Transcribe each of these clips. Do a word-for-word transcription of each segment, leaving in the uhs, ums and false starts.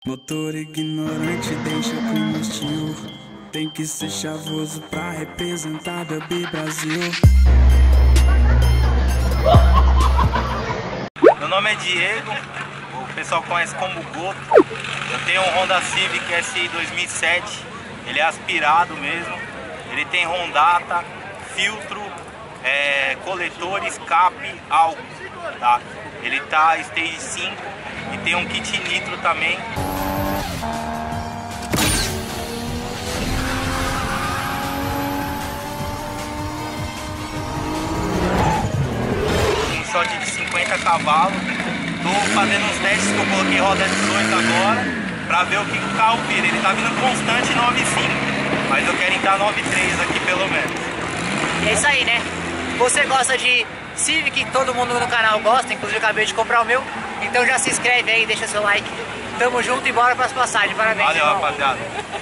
Motor ignorante deixa o clima hostil. Tem que ser chavoso pra representar Derby Brasil. Meu nome é Diego, o pessoal conhece como Goto. Eu tenho um Honda Civic S I dois mil e sete, ele é aspirado mesmo. Ele tem rondata, filtro, é, coletor, escape, álcool, tá? Ele tá Stage cinco e tem um kit nitro também. Um shot de cinquenta cavalos. Tô fazendo uns testes que eu coloquei roda dezoito agora pra ver o que o carro vira. Ele tá vindo constante nove vírgula cinco, mas eu quero entrar nove vírgula três aqui pelo menos. É isso aí, né? Você gosta de Civic, todo mundo no canal gosta, inclusive eu acabei de comprar o meu. Então já se inscreve aí, deixa seu like. Tamo junto e bora pras passagens. Parabéns, Valeu, irmão. rapaziada.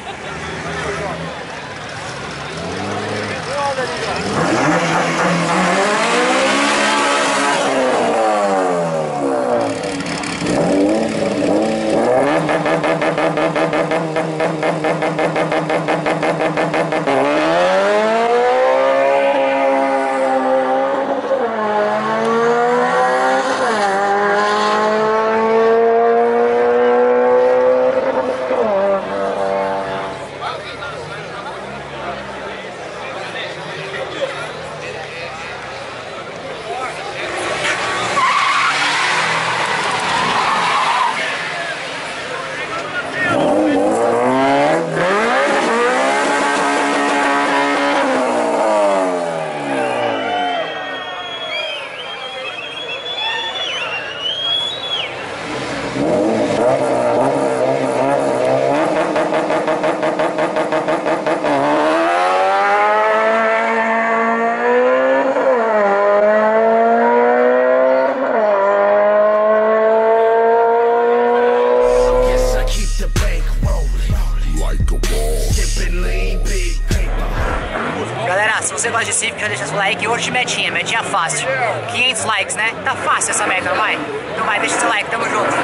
Galera, se você gosta de Civic, já deixa seu like. Hoje metinha, metinha fácil. quinhentos likes, né? Tá fácil essa meta, não vai? Não vai, deixa seu like, tamo junto.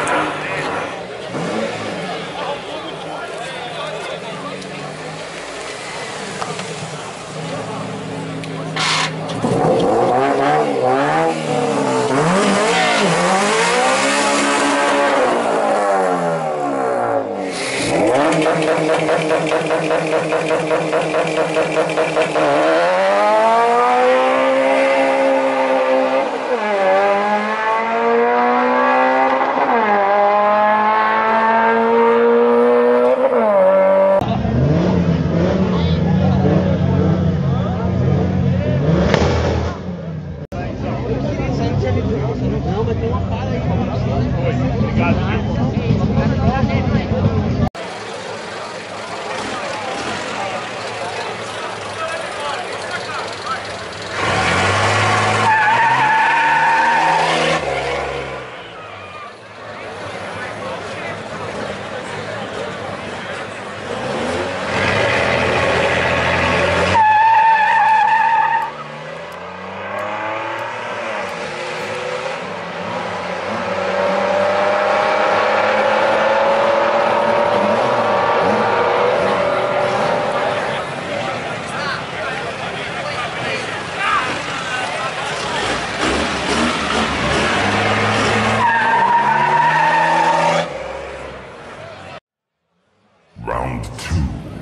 Round two.